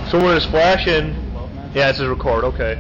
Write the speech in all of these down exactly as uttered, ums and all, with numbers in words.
So when it's splashing, yeah, it's a record. Okay.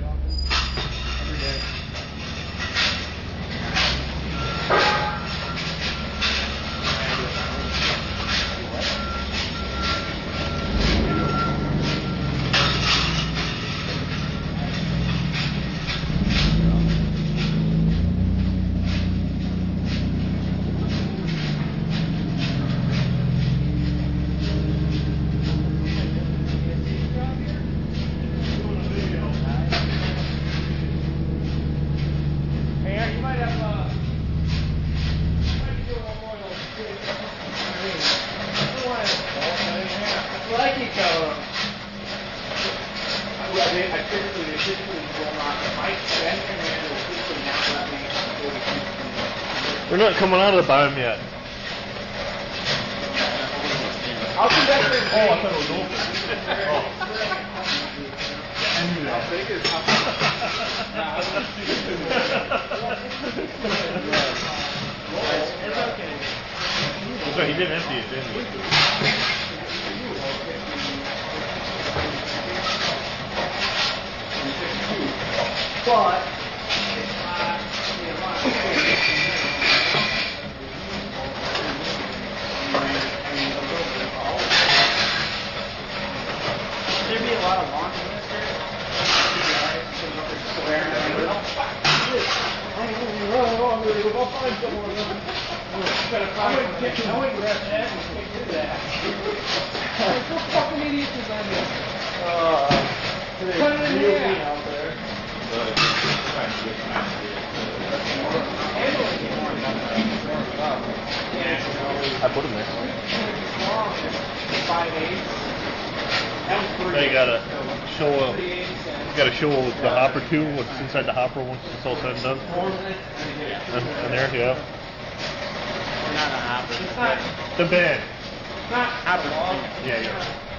We're not coming out of the bottom yet. I'll come back there. Oh, I thought it was open. Oh. I'll take it. That's right, he did empty it, didn't he? But there'd be a lot of launch in this here. What fucking idiot designed this? Put it in the air out there. I put him there. Five eighths. Now you gotta show a, you gotta show the hopper too, what's inside the hopper once it's all said and done. And, and there, yeah. Not a hopper. The bed. Not hopper. Yeah, yeah.